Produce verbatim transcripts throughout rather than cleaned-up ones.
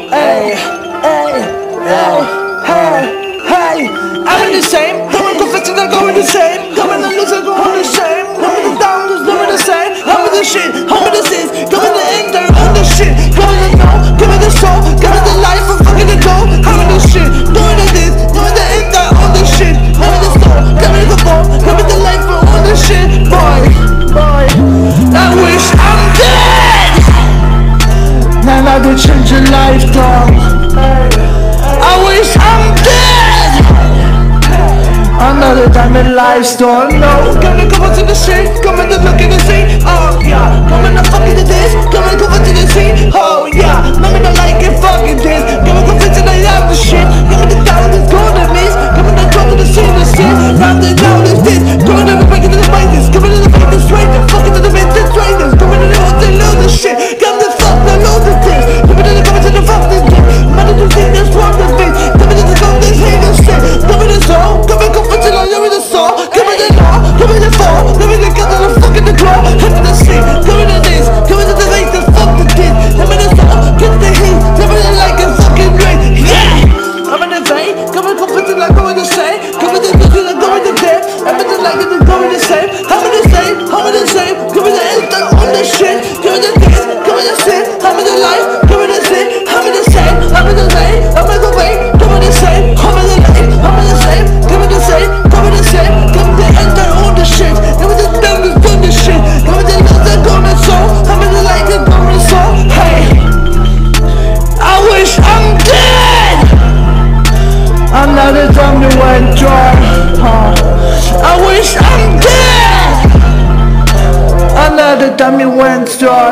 Hey, hey, hey, hey, hey. I'm in the same. I'm in confessing, I'm going the same. Coming to lose, I'm going the same. I'm in the down, just doing the same. I'm in the shit, I'm in the sins. Coming to end, I'm on the shit. Coming to know, give me the soul, give me the life, I'm fucking the dough. I'm in the shit, doing the this, doing the end, I'm on the shit. I'm in the soul, give me the ball, give me the life, I'm on the shit. Boy, boy, I wish I'm dead. Man, I could change your life, dog. I wish I'm dead. Another time in life store, no. Coming to come to the shit, coming to look at the scene. Oh yeah, coming to fucking to this, coming to come to the scene. Oh yeah, coming to like it, fucking this. Coming to fit to the out the shit. Coming to down this golden miss. Coming to go to the scene, the shit. Round and down is this. Coming to the breaking to the brightness. Coming to the breaking straight. Fucking to the mid to trainers. Coming to the hood to lose the shit. Come to fuck the lose the this. Coming to the coming to the fuck this shit. Man to the thing that's wrong with me. Coming to the go this hate this shit. Coming to soul. Coming to fit to the give me the soul, give me the law, give me the fall, give me the gun to the fucking the claw, hit me the shit, give me the this, give me the debate, the fuck the kid, give me the soul, give me the heat, give me the like and fucking rain, yeah! I'm in the vein, give me the confidence like I'm in the same, give me the vision like I'm in the dead, I'm in the like and I'm in the same, I'm in the same, I'm in the same, give me the instant on the shit, give me the this, give me the shit, I'm in the life, give me the shit, I'm in the same, I'm in the vein, I'm in the way, give me the same, I'm in the life, I'm in the same, give me the same. Come the same, come the end on the shit. Come the dumb is doing the shit. Come the love that go the soul. I'm in the light that go the soul. Hey, I wish I'm dead. Another time you went dry. Huh? I wish I'm dead. Another time you went dry.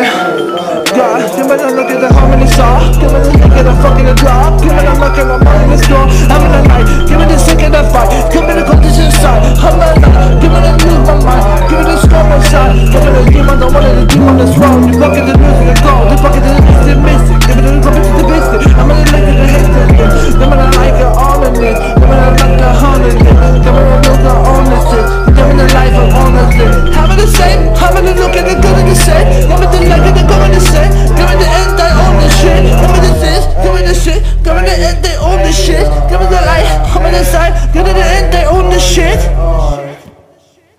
God, give me a look at the how many saw. Give me a look at the fucking drop. Give me a look at the money in the store.